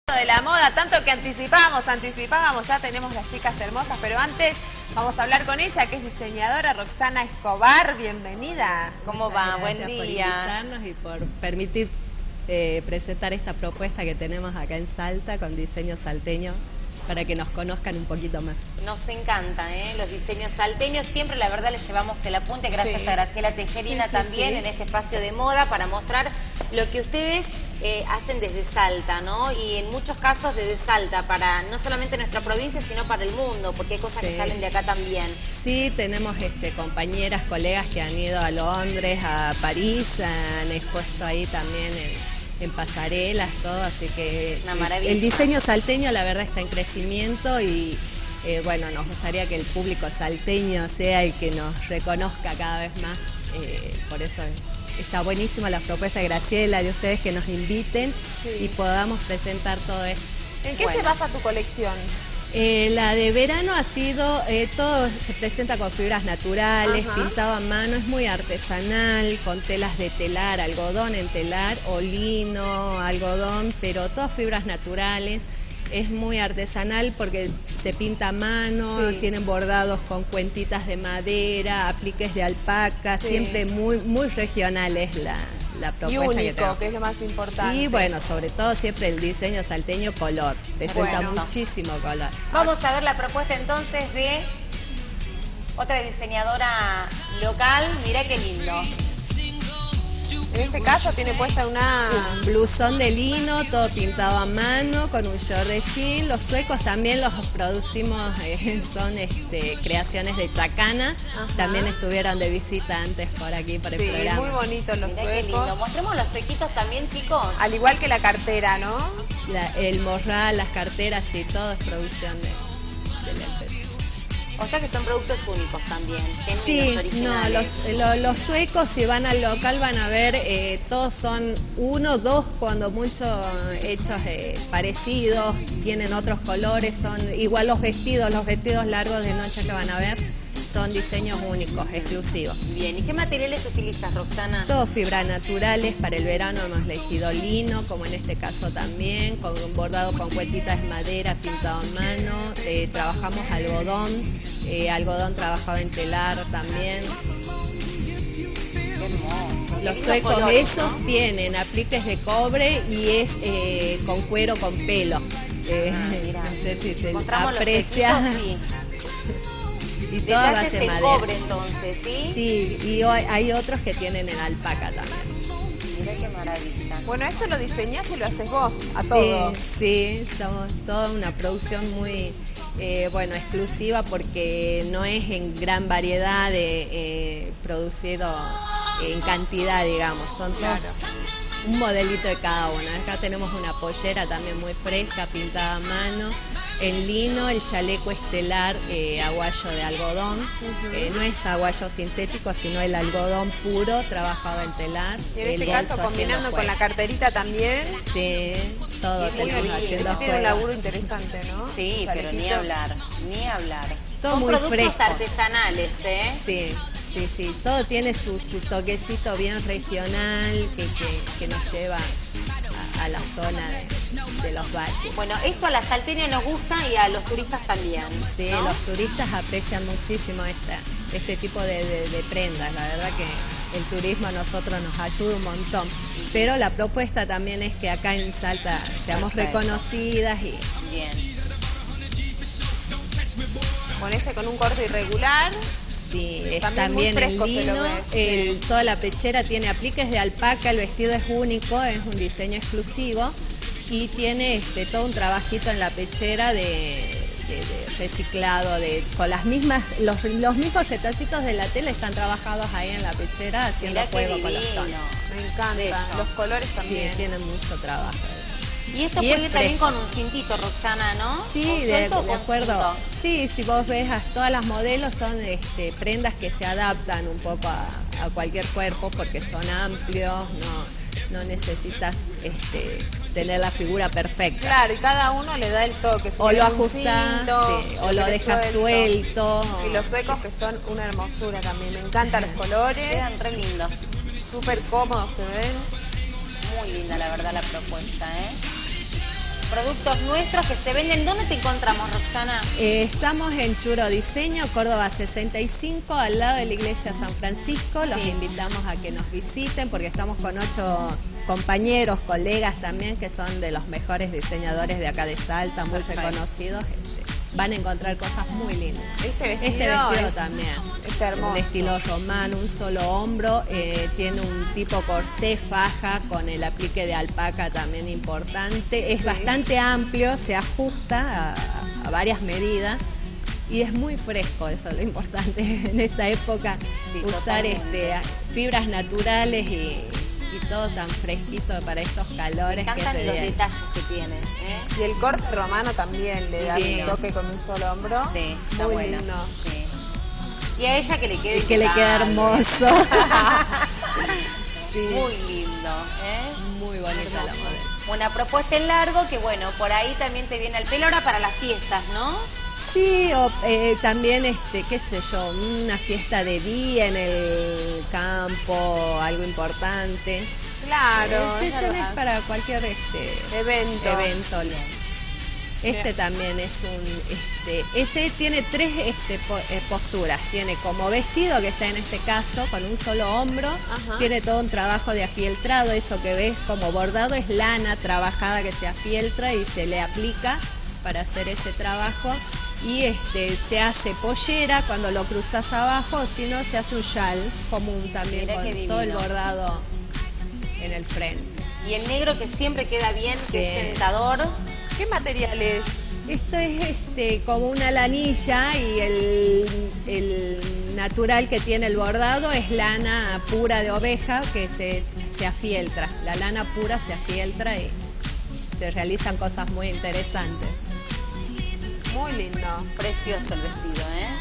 De la moda, tanto que anticipábamos, ya tenemos las chicas hermosas, pero antes vamos a hablar con ella, que es diseñadora, Roxana Escobar, bienvenida. ¿Cómo va? Buen día. Por invitarnos y por permitir presentar esta propuesta que tenemos acá en Salta con diseño salteño para que nos conozcan un poquito más. Nos encanta, los diseños salteños. Siempre, la verdad, les llevamos el apunte, gracias a Graciela Tejerina también en este espacio de moda para mostrar lo que ustedes hacen desde Salta, ¿no? Y en muchos casos desde Salta, para no solamente nuestra provincia, sino para el mundo, porque hay cosas que salen de acá también. Sí, tenemos compañeras, colegas que han ido a Londres, a París, han expuesto ahí también en pasarelas, todo, así que una maravilla. El diseño salteño la verdad está en crecimiento y bueno, nos gustaría que el público salteño sea el que nos reconozca cada vez más, por eso está buenísima la propuesta de Graciela, de ustedes que nos inviten y podamos presentar todo esto. ¿En qué se basa tu colección? La de verano ha sido, todo se presenta con fibras naturales, pintado a mano, es muy artesanal, con telas de telar, algodón en telar, o lino, algodón, pero todas fibras naturales. Es muy artesanal porque se pinta a mano, tienen bordados con cuentitas de madera, apliques de alpaca, siempre muy regional es la propuesta. Y único, que tenemos, que es lo más importante. Y bueno, sobre todo siempre el diseño salteño color, presenta muchísimo color. Vamos a ver la propuesta entonces de otra diseñadora local. Mirá qué lindo. En este caso tiene puesta un blusón de lino, todo pintado a mano, con un short de jean. Los suecos también los producimos, son creaciones de Chacana. También estuvieron de visita antes por aquí, por el programa. Muy bonitos los suecos. Qué lindo. Mostremos los suequitos también, chicos. Al igual que la cartera, ¿no? El morral, las carteras y todo es producción de la empresa. O sea que son productos únicos también, originales. No, los suecos, si van al local van a ver, todos son uno, dos, cuando mucho hechos parecidos, tienen otros colores, son igual los vestidos largos de noche que van a ver, son diseños únicos, exclusivos. Bien, ¿y qué materiales utilizas, Roxana? Todo fibras naturales, para el verano hemos elegido lino, como en este caso también, con un bordado con cuentitas de madera, pintado a mano, trabajamos algodón, algodón trabajado en telar también. Qué hermoso. Los suecos colores, esos tienen apliques de cobre y es con cuero con pelo. No sé si se aprecia. Y toda base de madera. Cobre entonces, ¿sí? Sí, y hay otros que tienen en alpaca también. Mira qué maravilla. Bueno, esto lo diseñás y lo haces vos, a todo. Sí, somos toda una producción muy, exclusiva porque no es en gran variedad de producido en cantidad, digamos. Son todos un modelito de cada una. Acá tenemos una pollera también muy fresca, pintada a mano. En lino, el chaleco estelar aguayo de algodón, no es aguayo sintético, sino el algodón puro, trabajado en telar. Y en este caso combinando con la carterita también. Sí, todo tenemos haciendo tiene un laburo interesante, ¿no? Sí, pero ni hablar, ni hablar. Son muy productos frescos. Artesanales, Sí, todo tiene su toquecito bien regional que nos lleva a la zona de los valles. Bueno, eso a la salteña nos gusta y a los turistas también. Sí, ¿no? Los turistas aprecian muchísimo este tipo de prendas. La verdad que el turismo a nosotros nos ayuda un montón. Pero la propuesta también es que acá en Salta seamos reconocidas y... Bien. Bueno, con un corte irregular. Sí, es también en lino, toda la pechera tiene apliques de alpaca, el vestido es único, es un diseño exclusivo y tiene todo un trabajito en la pechera de reciclado, con las mismas, los mismos retacitos de la tela están trabajados ahí en la pechera haciendo juego con los tonos. Me encanta, los colores también. Sí, tienen mucho trabajo. Y esto puede también con un cintito, Roxana, ¿no? Sí, de acuerdo. Sí, si vos ves todas las modelos son prendas que se adaptan un poco a cualquier cuerpo porque son amplios, no necesitas tener la figura perfecta. Claro, y cada uno le da el toque. O lo ajustás, o lo dejas suelto. Y los suecos que son una hermosura también. Me encantan los colores. Quedan re lindos. Súper cómodos se ven. Muy linda, la verdad, la propuesta, ¿eh? productos nuestros que se venden. ¿Dónde te encontramos, Roxana? Estamos en Churo Diseño, Córdoba 65, al lado de la iglesia San Francisco. Los invitamos a que nos visiten porque estamos con 8 compañeros, colegas también, que son de los mejores diseñadores de acá de Salta, muy reconocidos. Van a encontrar cosas muy lindas. Este vestido también es hermoso. Un estilo romano, un solo hombro, tiene un tipo corsé, faja, con el aplique de alpaca también importante. Es bastante amplio, se ajusta a varias medidas y es muy fresco, eso es lo importante en esta época, usar fibras naturales y todo tan fresquito para estos calores. Me encantan los detalles que tiene, ¿eh? Y el corte romano también le da un toque con un solo hombro. Sí, está muy bueno. lindo. Sí. Y a ella que le quede, que le queda hermoso. Sí. Muy lindo, ¿eh? Muy bonita la modelo. Una propuesta en largo que, bueno, por ahí también te viene al pelo ahora para las fiestas, ¿no? Sí, o también, qué sé yo, una fiesta de día en el campo, algo importante. Claro, Es para cualquier evento. También es ese tiene 3 posturas. Tiene como vestido, que está en este caso con un solo hombro. Tiene todo un trabajo de afieltrado. Eso que ves como bordado es lana trabajada que se afieltra y se le aplica para hacer ese trabajo. Y se hace pollera cuando lo cruzas abajo, si no se hace un chal común también. Mirá con todo el bordado en el frente. Y el negro que siempre queda bien, que es tentador. ¿Qué material es? Esto es como una lanilla y el natural que tiene el bordado es lana pura de oveja que se afieltra. La lana pura se afieltra y se realizan cosas muy interesantes. Muy lindo. Precioso el vestido, ¿eh?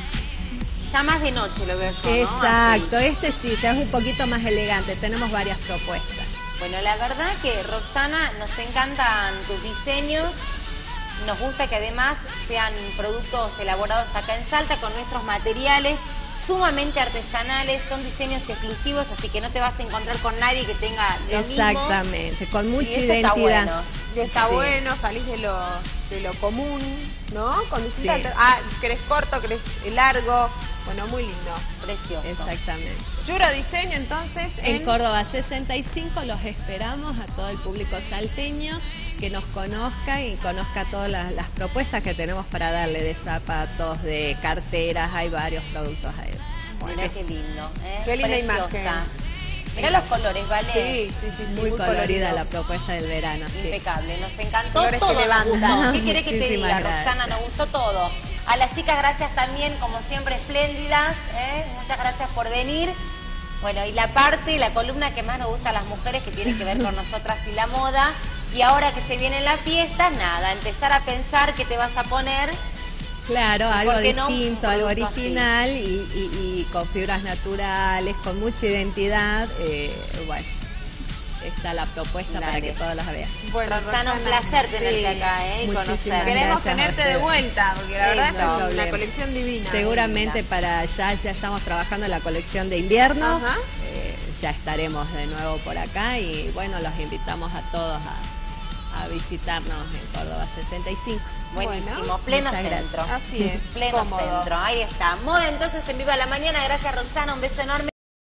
Ya más de noche lo veo yo, ¿no? Exacto, sí, ya es un poquito más elegante. Tenemos varias propuestas. Bueno, la verdad que, Roxana, nos encantan tus diseños. Nos gusta que además sean productos elaborados acá en Salta con nuestros materiales sumamente artesanales, son diseños exclusivos, así que no te vas a encontrar con nadie que tenga lo mismo. Exactamente, con mucha identidad. Está bueno. Está bueno, salís de lo común, ¿no? Con distintas querés corto, querés largo. Bueno, muy lindo. Precioso. Exactamente. Churo Diseño, entonces, en Córdoba 65 los esperamos a todo el público salteño que nos conozca y conozca todas las propuestas que tenemos para darle, de zapatos, de carteras, hay varios productos ahí. Mirá qué lindo, ¿eh? Qué linda Preciosa. imagen. Mirá los colores, ¿vale? Sí, muy colorida la propuesta del verano. Impecable, nos encantó colores todo. Que levantan. ¿Qué querés que te diga, Roxana? Nos gustó todo. A las chicas, gracias también, como siempre, espléndidas, ¿eh? Muchas gracias por venir. Bueno, y la columna que más nos gusta a las mujeres, que tiene que ver con nosotras y la moda. Y ahora que se vienen las fiestas, nada, empezar a pensar qué te vas a poner. Claro, algo distinto, no, algo original y con fibras naturales, con mucha identidad. Bueno, está la propuesta para que todos las vean. Bueno, Roxana, un placer tenerte acá, y conocerte. Queremos tenerte de vuelta, porque la verdad es una colección divina. Seguramente para ya estamos trabajando en la colección de invierno. Ya estaremos de nuevo por acá y bueno, los invitamos a todos a visitarnos en Córdoba 65. Buenísimo, pleno centro. Así es, pleno centro, ahí está. Moda entonces en Viva la Mañana, gracias Roxana, un beso enorme.